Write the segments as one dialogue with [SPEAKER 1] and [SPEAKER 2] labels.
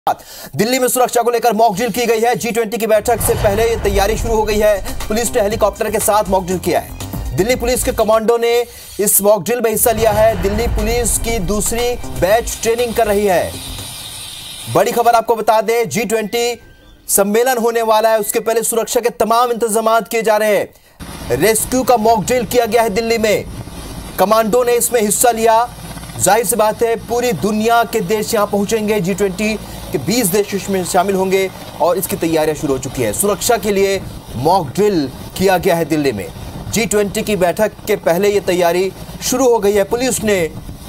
[SPEAKER 1] दिल्ली में सुरक्षा को लेकर मॉक ड्रिल की गई है। G20 की बैठक से पहले ये तैयारी शुरू हो गई है। पुलिस ने हेलीकॉप्टर के साथ मॉक ड्रिल किया है। दिल्ली पुलिस के कमांडो ने इस मॉक ड्रिल में हिस्सा लिया है। दिल्ली पुलिस की दूसरी बैच ट्रेनिंग कर रही है। बड़ी खबर आपको बता दें, G20 सम्मेलन होने वाला है, उसके पहले सुरक्षा के तमाम इंतजाम किए जा रहे हैं। रेस्क्यू का मॉक ड्रिल किया गया है दिल्ली में, कमांडो ने इसमें हिस्सा लिया। जाहिर सी बात है, पूरी दुनिया के देश यहां पहुंचेंगे। G20 के 20 देश इसमें शामिल होंगे और इसकी तैयारियां शुरू हो चुकी है। सुरक्षा के लिए मॉक ड्रिल किया गया है दिल्ली में। G20 की बैठक के पहले ये तैयारी शुरू हो गई है। पुलिस ने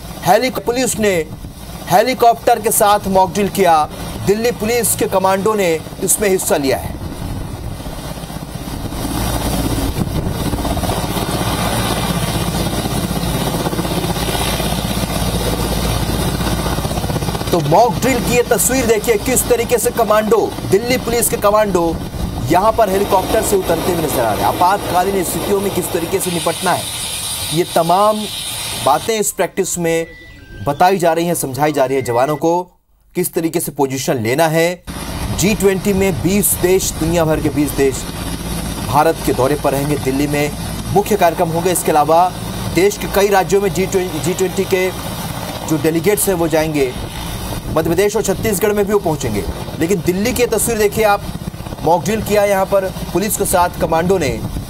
[SPEAKER 1] हेलीकॉप्टर के साथ मॉक ड्रिल किया। दिल्ली पुलिस के कमांडो ने इसमें हिस्सा लिया है। तो मॉक ड्रिल की ये तस्वीर देखिए, किस तरीके से कमांडो, दिल्ली पुलिस के कमांडो यहां पर हेलीकॉप्टर से उतरते हुए नजर आ रहे हैं। आपातकालीन स्थितियों में किस तरीके से निपटना है, ये तमाम बातें इस प्रैक्टिस में बताई जा रही हैं, समझाई जा रही है जवानों को किस तरीके से पोजीशन लेना है। G20 में 20 देश, दुनिया भर के 20 देश भारत के दौरे पर रहेंगे। दिल्ली में मुख्य कार्यक्रम होंगे। इसके अलावा देश के कई राज्यों में G20 के जो डेलीगेट्स हैं वो जाएंगे। मध्य प्रदेश और छत्तीसगढ़ में भी वो पहुंचेंगे। लेकिन दिल्ली की तस्वीर देखिए आप, मॉक ड्रिल किया यहाँ पर पुलिस के साथ कमांडो ने।